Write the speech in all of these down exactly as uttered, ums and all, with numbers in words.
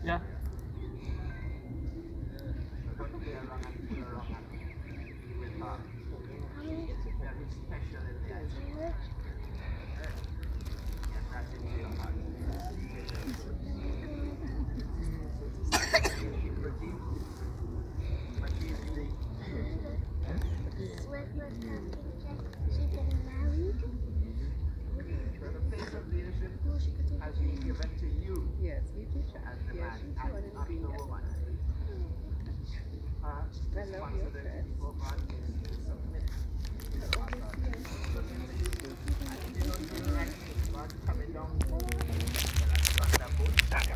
Yeah. Has been given to you. Yes, we teach her. As the man, and not the woman. Her responsibility before God is to submit to the authority. And if you don't do the right thing, God coming down with a thunderbolt.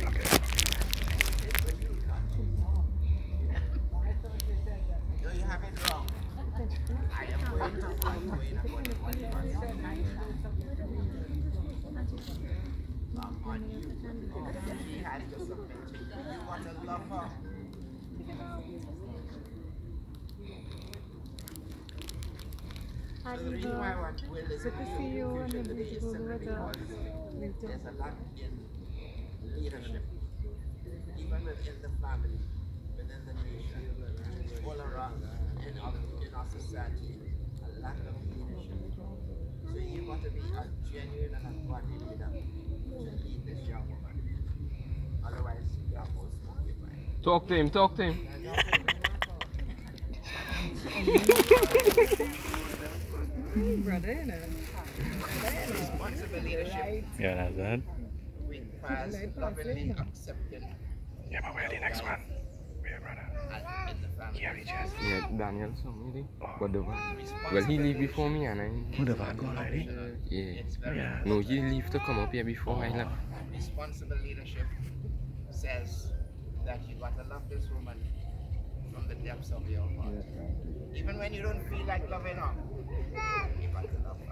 No, you have it wrong. I am going to I'm going according to what God says. Um, on you. She has to submit to you. You want to love her. So the reason why I want to will is because today is simply because there's a lot in leadership, even within the family, within the nation, all around in our, in our society, a lack of leadership. So you want to be a genuine and a godly leader to lead this young woman. Otherwise, you are most occupied. Talk to him, talk to him. Brother, you know. Responsible leadership. Yeah, that's that. Requires lovingly accepting. Yeah, but where the next one? Where, brother? And in the family. Here he just. Yeah, Daniel saw me there. Oh. But the van. Well, he leave before me and I. Oh, the van gone already? Yeah. It's very Yeah. No, he leave to come up here before I left. Responsible leadership says that you got to love this woman from the depths of your heart. Even when you don't feel like loving her, you got to love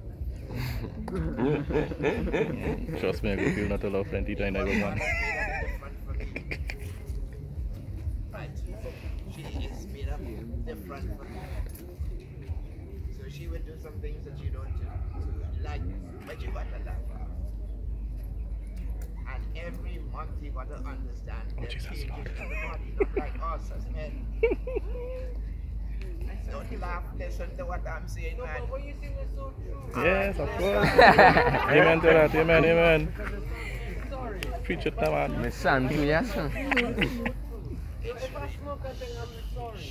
her. Trust me, I could feel not to love plenty time I go One on. has made a difference for me. Right? She is made up different for me. So she would do some things that you don't do. Like, but you got to love her. And every month you got to understand Oh, that Jesus, changes Lord. in the body, not like us as men. Don't laugh, listen to what I'm saying, No, man. but what you think is so true. Yes, of course. Amen to that, amen, amen. Sorry. Preach it now, man. My son, do yes, son. So if I smoke, I think I'm sorry.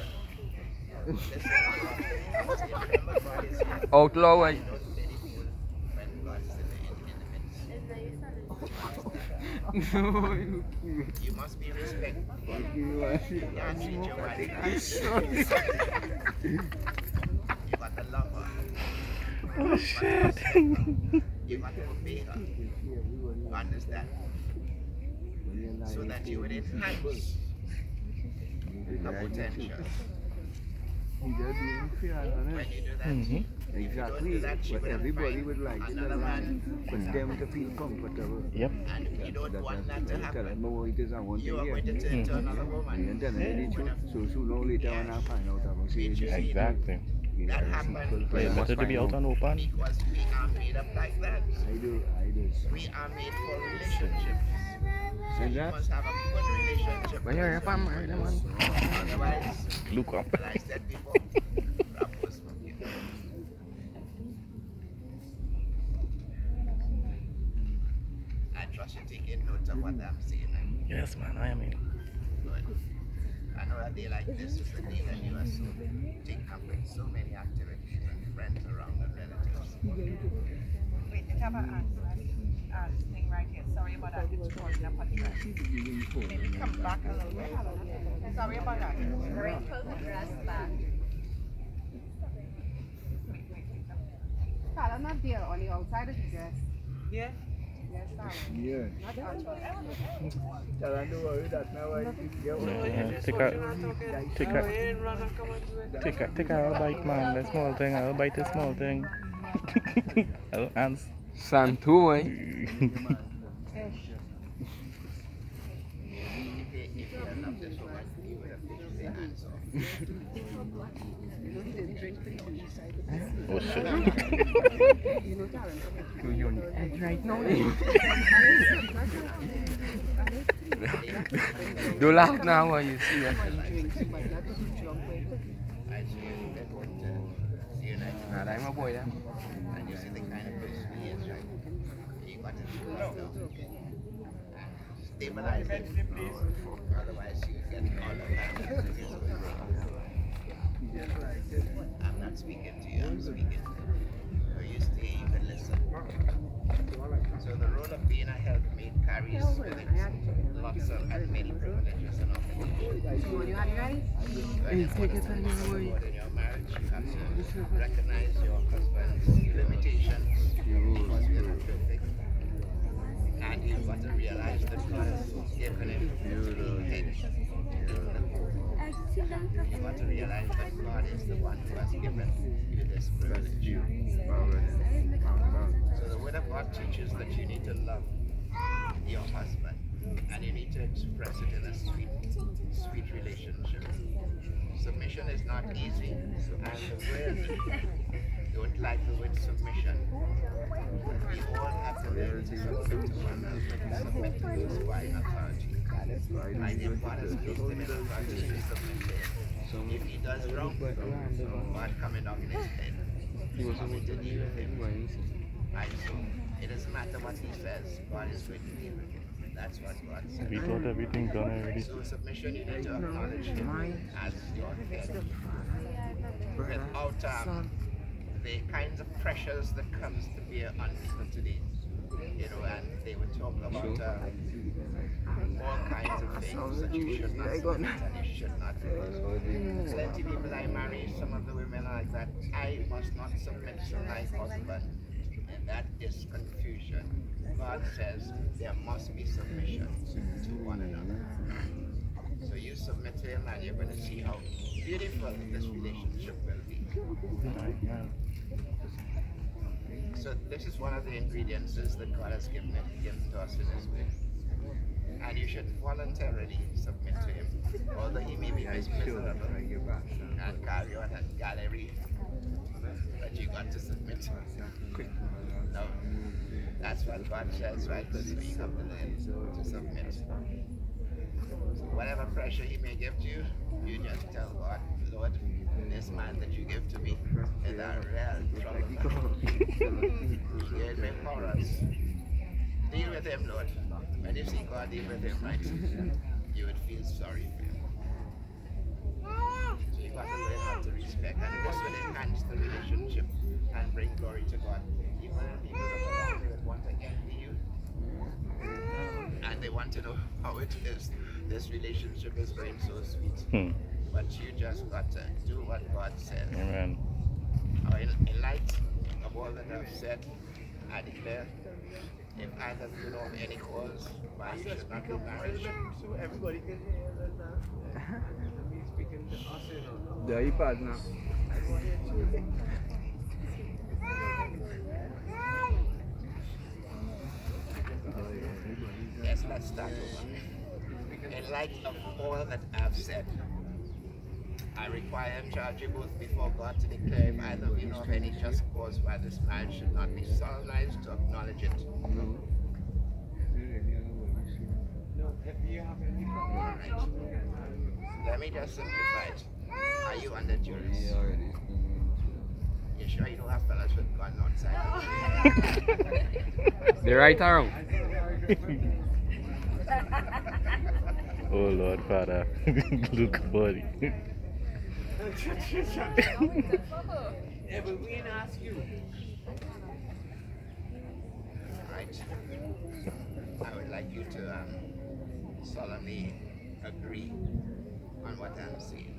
Remember, God is here. Outlaw, I. Don't let it fool when God is in the midst. You must be respectful. You can't treat your wife like you got to love her. Oh, shit. You got to obey her. You understand? So that you would enhance the potential. When you do that, Mm-hmm. Exactly what everybody would like in the land, for them to feel comfortable. Yep. and you don't want that to Tell them, happen. oh, it is I want You to are hear. going to turn to another And woman. then the truth, so sooner or later when I find out, I will say it. Exactly. That happened It's better to be out and open. because we are made up like that. I do, I do. We are made for relationships. So And you that? must have a good relationship. But you're a fan, man. Otherwise, Look up. as I said before, rappers forgive. I trust you taking note of what I'm saying. Yes, man, I am in. Good. I know a day like this is the day that you are so taken up with so many activities and friends around and relatives. Wait, they have an answer. Uh, thing right here. Sorry about that. It's pouring up on the grass. Maybe come back a little bit. Sorry about that. Wrinkle the dress back. Color not there on the outside of the dress. Yeah? Yes, sorry. Yeah. Not outside. Tell her don't worry that now I get Yeah, take a, take a, take a, take a bite, man. The small thing, I'll bite the small thing. I'll answer. Son, too, eh? Oh shit. You're on the edge right now, eh? Don't laugh now while you see that. I see you get what uh, see you next Nah, that's my boy, that. and you see the kind of person he is, right? You got to do that now. Stabilize it. Otherwise you get all the time. I'm not speaking to you, I'm speaking to you. So you stay, you can listen. So the role of being a helpmate carries with it lots of admitted privileges and obligations. When you take it in your marriage, you have to recognize your husband's limitations because we are not perfect. And you've got to realize that God has given him three heads. You've got to realize that God is the one who has given you this privilege. So the Word of God teaches that you need to love your husband and you need to express it in a sweet, sweet relationship. Submission is not easy, and the world don't like the word submission. We all have to learn to submit to one another, submit to those who are in authority. My name God has placed him in authority to submit to him. If he does wrong, God coming down in his head. He was coming to deal with him. And so it doesn't matter what he says, God is going to deal with him. That's what God said. We thought everything done already. So submission, you need to acknowledge him as your head. Without um, the kinds of pressures that comes to bear on people today, you know, and they would talk about uh, all kinds of things that you should not submit and you should not do. Plenty people I marry, some of the women are like that. I must not submit to my husband. And that is confusion. God says there must be submission to one another. So you submit to him and you're going to see how beautiful this relationship will be. So this is one of the ingredients that God has given, it, given to us in his way. And you should voluntarily submit to him. Although he may be nice miserable and carry on and gallery, but you got to submit. No, that's what God says, right? So you have to learn to submit. So whatever pressure he may give to you, you just tell God, Lord, this man that you give to me is a real trouble. He gave me horrors. Deal with him, Lord. When you see God deal with him, right, you would feel sorry for him. So you got to learn how to respect, and this will enhance the relationship and bring glory to God. Even people that would want to envy you, and they want to know how it is. This relationship is going so sweet. Hmm. But you just got to do what God says. Amen. Uh, in, in light of all that I've said, I declare, if either of you know of any cause why you should not be married, So everybody can hear that now. He's speaking to us, you know. The iPad now. yes, let's start over. In light of all that I've said, I require and charge you both before God to declare if either of you know of any just cause why this marriage should not be solemnized to acknowledge it. Alright. Let me just simplify it. Are you under duress? You sure you don't have fellas with gun outside? They're right around. Oh Lord Father, look funny. Yeah, but we didn't ask you. Right. I would like you to um, solemnly agree on what I'm saying.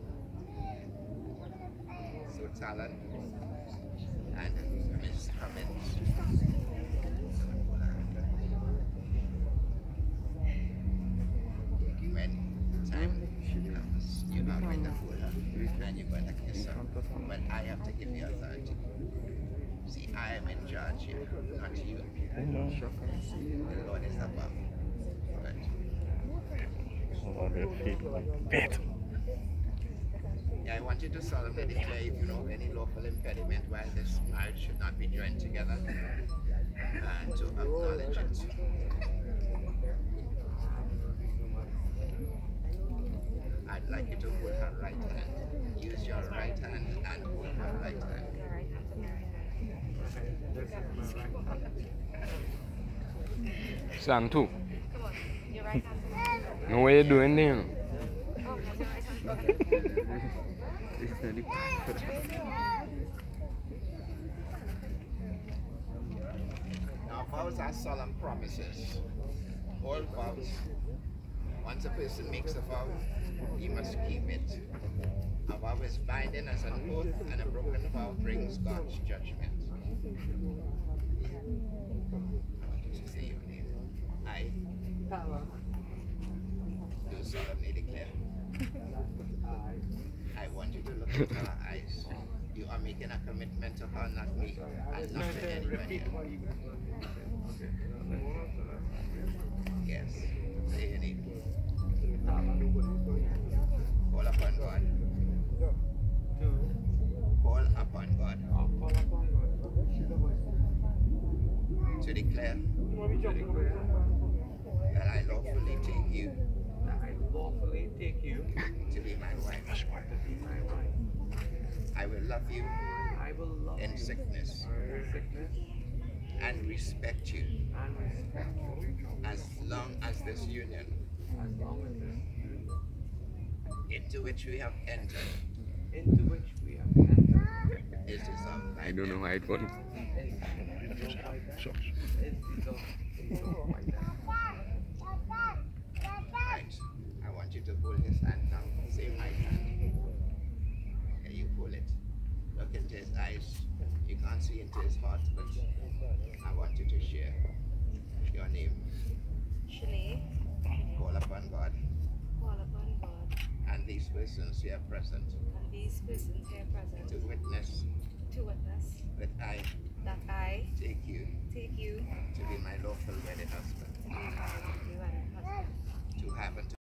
So Talon and Miss Cummins, when time comes, you're not going to hold her and you're going to kiss her, but I have to give you authority. See, I am in charge here, not you. The Lord is above. Right. Oh, their feet like bit. Yeah, I want you to solemnly declare if you know of any lawful impediment why this marriage should not be joined together and to acknowledge it. want you to hold her right hand. Use your right hand and hold her right hand. Sang two. Come on, your right hand. No way you doing there. Oh, have your right hand. This is the Now, vows are solemn promises. All vows, once a person makes a vow, he must keep it. A vow is binding as an oath, and a broken vow brings God's judgment. I want you to say your name. I do solemnly declare. I want you to look into her eyes. You are making a commitment to her, not me, and not to anybody else. Yes, say your name. Call upon God. Call upon God. To declare that I lawfully take you. lawfully take you To be my wife. I will love you I will love in you sickness in sickness and respect you and respect you as long as this union as long as this into which we have entered into which we have entered is dissolved. I don't know how it went. is dissolved. Right. I want you to hold his hand now. Same right hand. Okay, you pull it. Look into his eyes. You can't see into his heart, but I want you to share your name. Shanae, Call upon God call upon God and these persons here present and these persons here present to witness to witness that I that I take you take you to be my lawful wedded husband, to be my lawfully wedded husband, to have and to